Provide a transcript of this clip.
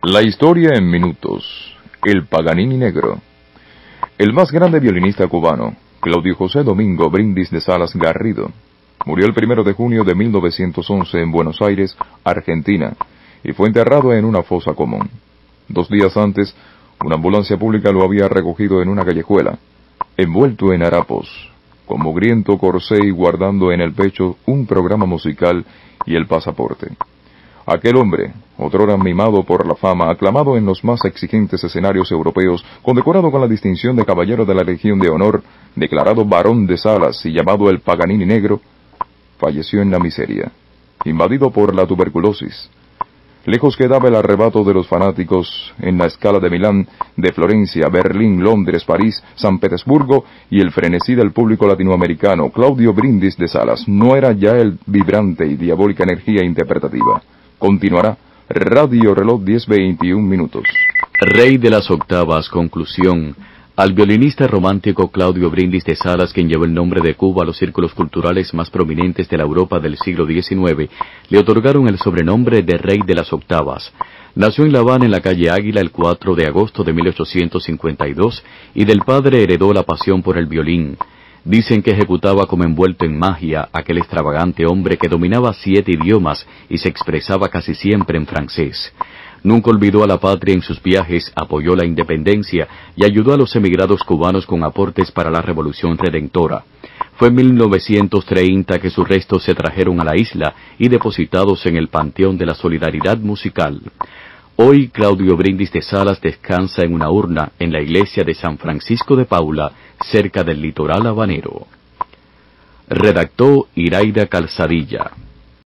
La historia en minutos. El Paganini Negro. El más grande violinista cubano, Claudio José Domingo Brindis de Salas Garrido, murió el 1 de junio de 1911 en Buenos Aires, Argentina, y fue enterrado en una fosa común. 2 días antes, una ambulancia pública lo había recogido en una callejuela, envuelto en harapos, con mugriento corsé y guardando en el pecho un programa musical y el pasaporte. Aquel hombre, otrora mimado por la fama, aclamado en los más exigentes escenarios europeos, condecorado con la distinción de Caballero de la Legión de Honor, declarado Barón de Salas y llamado el Paganini Negro, falleció en la miseria, invadido por la tuberculosis. Lejos quedaba el arrebato de los fanáticos en la Scala de Milán, de Florencia, Berlín, Londres, París, San Petersburgo y el frenesí del público latinoamericano. Claudio Brindis de Salas no era ya el vibrante y diabólica energía interpretativa. Continuará Radio Reloj 10:21. Rey de las octavas, conclusión. Al violinista romántico Claudio Brindis de Salas, quien llevó el nombre de Cuba a los círculos culturales más prominentes de la Europa del siglo XIX, le otorgaron el sobrenombre de Rey de las Octavas. Nació en La Habana, en la calle Águila, el 4 de agosto de 1852, y del padre heredó la pasión por el violín. Dicen que ejecutaba como envuelto en magia aquel extravagante hombre que dominaba 7 idiomas y se expresaba casi siempre en francés. Nunca olvidó a la patria en sus viajes, apoyó la independencia y ayudó a los emigrados cubanos con aportes para la Revolución Redentora. Fue en 1930 que sus restos se trajeron a la isla y depositados en el Panteón de la Solidaridad Musical. Hoy Claudio Brindis de Salas descansa en una urna en la iglesia de San Francisco de Paula, cerca del litoral habanero. Redactó Iraida Calzadilla.